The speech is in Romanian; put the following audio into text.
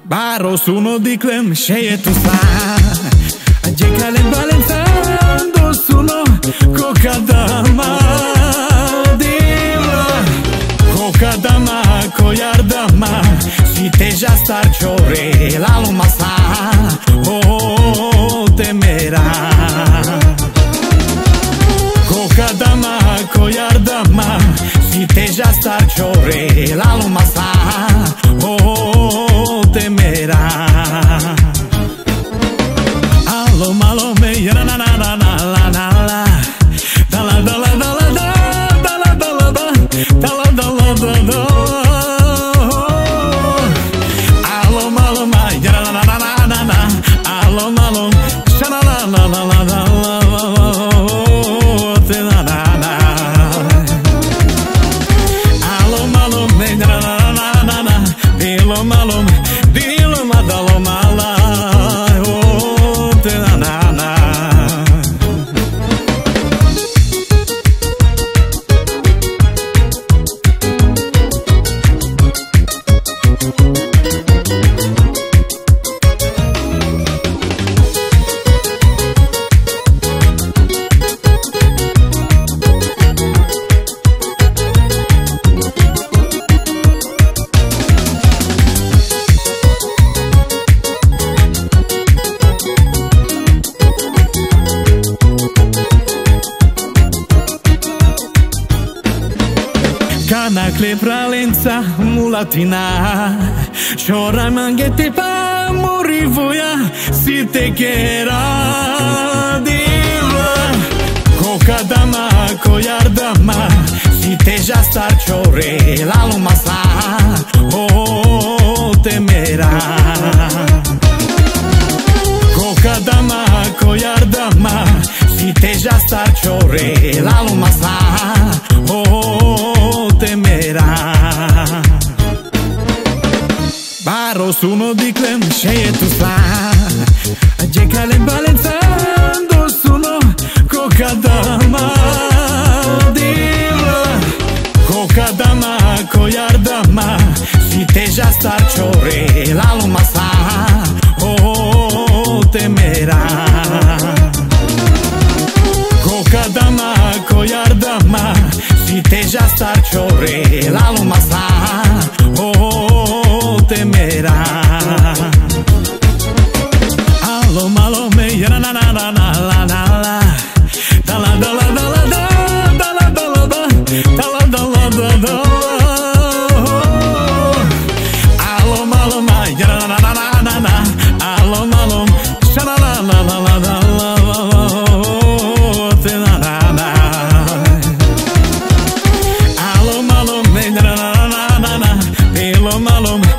Baro sono di clem scegliete fa Aggiecale balenzando sono coca dama Dila coca dama coiar dama Si te já star ciore la luma sa Oh temera Coca dama coiar dama Si te já star ciore la luma sa Oh temera Alo malo me na na na na na la la Da la da la da la da Da la da la da Da la da la da da Alo malo ma na na na na na na Alo malo sha na na na na na na Te na na na Alo malo me na na na na na Dilo malo Dilo ma dalo mala Oh te na na na Cana clepralența mulatina Șora manghete pa mori voia Si te quiera Dila Coca dama coiar dama Si te já star ciore la luma sa Oh temera Coca dama coiar dama Si te já star ciore la luma sa Oh temera Baro sono di clem scegliete fa Aggiecale balenzando sono coca dama Dila coca dama coiar dama Si te já star ciore la luma sa Oh temera Coca dama coiar dama Si te já star ciore la luma sa Oh temera Alo malo me na na na na na la la la Da la da la da la da Da la da la da Da la da la da da Alo malo ma na na na na na na Alo malo sha la la la la la la Te na na na Alo malo me na na na na na Elo malo